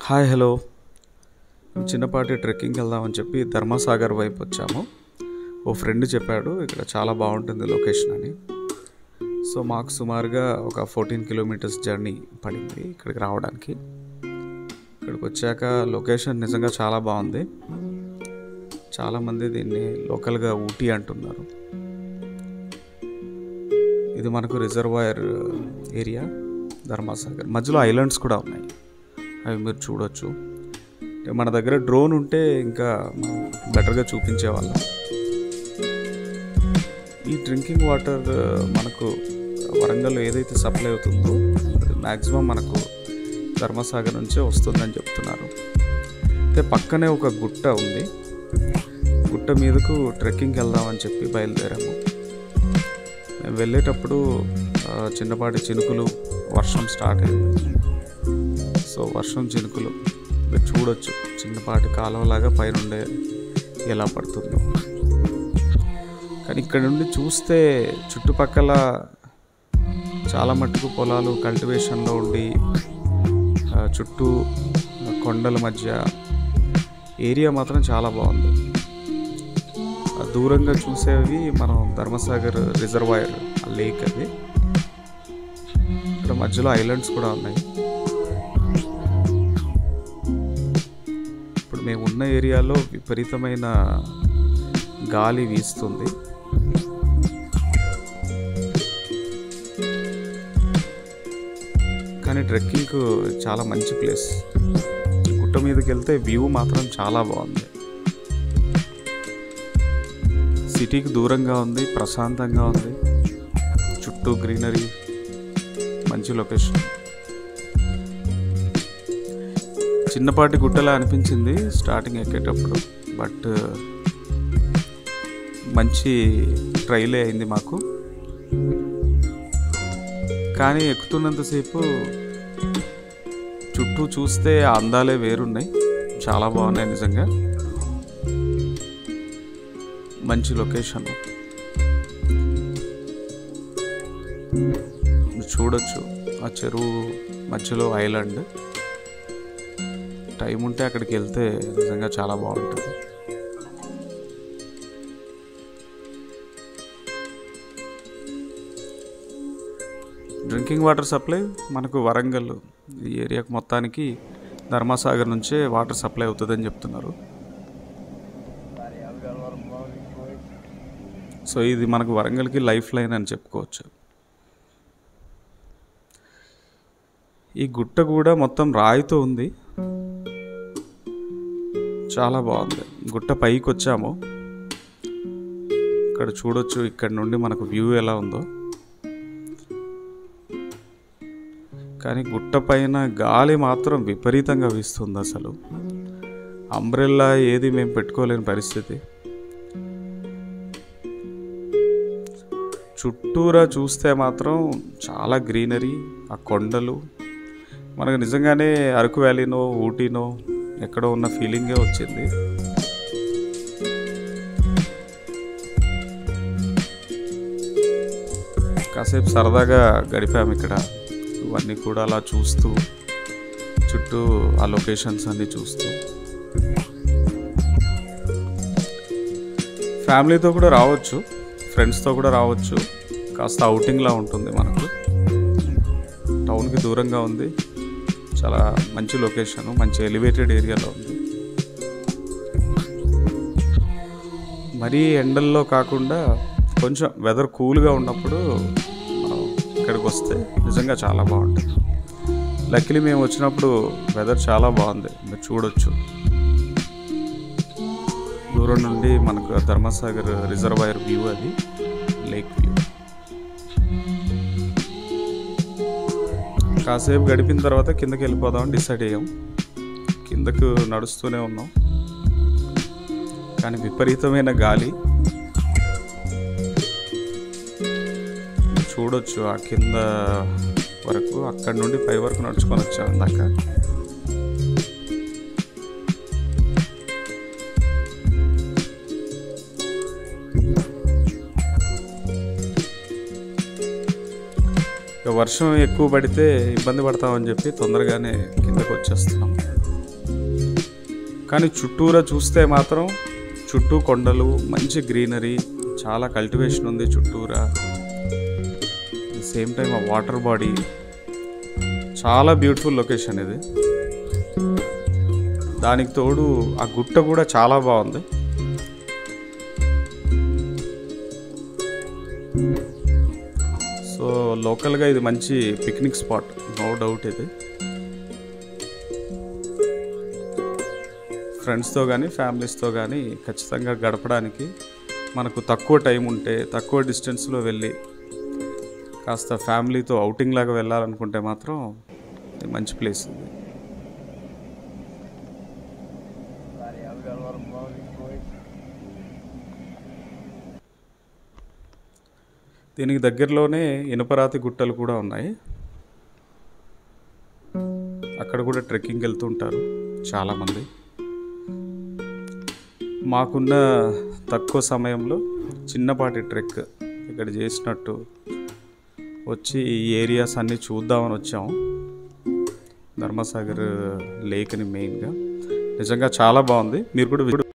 Hi hello. చిన్నపాటి ట్రెక్కింగ్కి వెళ్దామని చెప్పి ధర్మసాగర్ వైపు వచ్చాము. ఓ ఫ్రెండ్ చెప్పాడు ఇక్కడ చాలా బాగుంటుంది లొకేషన్ అని. సో మాకు సుమారుగా ఒక 14 కిలోమీటర్స్ జర్నీ పడింది ఇక్కడికి రావడానికి. ఇక్కడికి వచ్చాక లొకేషన్ నిజంగా చాలా బాగుంది. చాలామంది దీన్ని లోకల్గా ఊటీ అంటున్నారు. ఇది మనకు రిజర్వాయర్ ఏరియా ధర్మసాగర్. మధ్యలో ఐలాండ్స్ కూడా ఉన్నాయి, అవి మీరు చూడొచ్చు. మన దగ్గర డ్రోన్ ఉంటే ఇంకా బెటర్గా చూపించేవాళ్ళం. ఈ డ్రింకింగ్ వాటర్ మనకు వరంగల్ ఏదైతే సప్లై అవుతుందో అది మ్యాక్సిమం మనకు ధర్మసాగర్ నుంచే వస్తుందని చెప్తున్నారు. అయితే పక్కనే ఒక గుట్ట ఉంది. గుట్ట మీదకు ట్రెక్కింగ్కి వెళ్దామని చెప్పి బయలుదేరాము. మేము వెళ్ళేటప్పుడు చిన్నపాటి చినుకులు, వర్షం స్టార్ట్ అయింది. సో వర్షం చినుకులు మీరు చూడొచ్చు, చిన్నపాటి కాలువలాగా పైనుండే ఎలా పడుతుందో. కానీ ఇక్కడ నుండి చూస్తే చుట్టుపక్కల చాలా మట్టుకు పొలాలు కల్టివేషన్లో ఉండి చుట్టూ కొండల మధ్య ఏరియా మాత్రం చాలా బాగుంది. దూరంగా చూసేవి మనం ధర్మసాగర్ రిజర్వాయర్ లేక్. అది ఇక్కడ మధ్యలో ఐలాండ్స్ కూడా ఉన్నాయి. ఇప్పుడు మేము ఉన్న ఏరియాలో విపరీతమైన గాలి వీస్తుంది. కానీ ట్రెక్కింగ్కు చాలా మంచి ప్లేస్. గుట్ట మీదకి వెళ్తే వ్యూ మాత్రం చాలా బాగుంది. సిటీకి దూరంగా ఉంది, ప్రశాంతంగా ఉంది, చుట్టూ గ్రీనరీ, మంచి లొకేషన్. చిన్నపాటి గుట్టలా అనిపించింది స్టార్టింగ్ ఎక్కేటప్పుడు, బట్ మంచి ట్రైలే అయింది మాకు. కానీ ఎక్కుతున్నంతసేపు చుట్టూ చూస్తే అందాలే వేరున్నాయి, చాలా బాగున్నాయి నిజంగా. మంచి లొకేషన్ చూడొచ్చు. ఆ చెరువు మధ్యలో ఐలాండ్. టైం ఉంటే అక్కడికి వెళ్తే నిజంగా చాలా బాగుంటుంది. డ్రింకింగ్ వాటర్ సప్లై మనకు వరంగల్ ఈ ఏరియాకు మొత్తానికి ధర్మసాగర్ నుంచే వాటర్ సప్లై అవుతుందని చెప్తున్నారు. సో ఇది మనకు వరంగల్కి లైఫ్ లైన్ అని చెప్పుకోవచ్చు. ఈ గుట్ట కూడా మొత్తం రాయితో ఉంది, చాలా బాగుంది. గుట్ట పైకి వచ్చాము, ఇక్కడ చూడొచ్చు. ఇక్కడ నుండి మనకు వ్యూ ఎలా ఉందో. కానీ గుట్ట పైన గాలి మాత్రం విపరీతంగా వీస్తుంది. అసలు అంబ్రెల్లా ఏది మేము పెట్టుకోలేని పరిస్థితి. చుట్టూరా చూస్తే మాత్రం చాలా గ్రీనరీ, ఆ కొండలు. మనకు నిజంగానే అరకు వ్యాలీనో ఊటీనో ఎక్కడో ఉన్న ఫీలింగే వచ్చింది. కాసేపు సరదాగా గడిపాము ఇక్కడ. ఇవన్నీ కూడా అలా చూస్తూ, చుట్టూ ఆ లొకేషన్స్ అన్నీ చూస్తూ. ఫ్యామిలీతో కూడా రావచ్చు, ఫ్రెండ్స్తో కూడా రావచ్చు. కాస్త అవుటింగ్లా ఉంటుంది మనకు. టౌన్కి దూరంగా ఉంది, చాలా మంచి లొకేషను, మంచి ఎలివేటెడ్ ఏరియాలో ఉంది. మరీ ఎండల్లో కాకుండా కొంచెం వెదర్ కూల్గా ఉన్నప్పుడు మనం ఇక్కడికి వస్తే నిజంగా చాలా బాగుంటుంది. లక్కీలీ మేము వచ్చినప్పుడు వెదర్ చాలా బాగుంది, మీరు చూడొచ్చు. దూరం నుండి మనకు ధర్మసాగర్ రిజర్వాయర్ వ్యూ, అది లేక్ వ్యూ. కాసేపు గడిపిన తర్వాత కిందకి వెళ్ళిపోదామని డిసైడ్ అయ్యాం. కిందకు నడుస్తూనే ఉన్నాం, కానీ విపరీతమైన గాలి. చూడొచ్చు ఆ కింద వరకు, అక్కడి నుండి పై వరకు నడుచుకొని వచ్చాం ఇందాక. వర్షం ఎక్కువ పడితే ఇబ్బంది పడతామని చెప్పి తొందరగానే కిందకు వచ్చేస్తున్నాం. కానీ చుట్టూరా చూస్తే మాత్రం చుట్టూ కొండలు, మంచి గ్రీనరీ, చాలా కల్టివేషన్ ఉంది చుట్టూరా. సేమ్ టైం ఆ వాటర్ బాడీ, చాలా బ్యూటిఫుల్ లొకేషన్ ఇది. దానికి తోడు ఆ గుట్ట కూడా చాలా బాగుంది. సో లోకల్గా ఇది మంచి పిక్నిక్ స్పాట్, నో డౌట్. ఇది ఫ్రెండ్స్తో కానీ ఫ్యామిలీస్తో కానీ ఖచ్చితంగా గడపడానికి, మనకు తక్కువ టైం ఉంటే తక్కువ డిస్టెన్స్లో వెళ్ళి కాస్త ఫ్యామిలీతో అవుటింగ్ లాగా వెళ్ళాలనుకుంటే మాత్రం మంచి ప్లేస్ ఇది. దీనికి దగ్గరలోనే ఇనుపరాతి గుట్టలు కూడా ఉన్నాయి. అక్కడ కూడా ట్రెక్కింగ్కి వెళ్తూ ఉంటారు చాలామంది. మాకున్న తక్కువ సమయంలో చిన్నపాటి ట్రెక్ ఇక్కడ చేసినట్టు వచ్చి ఈ ఏరియాస్ అన్నీ చూద్దామని వచ్చాము. ధర్మసాగర్ లేక్ని మెయిన్గా నిజంగా చాలా బాగుంది. మీరు కూడా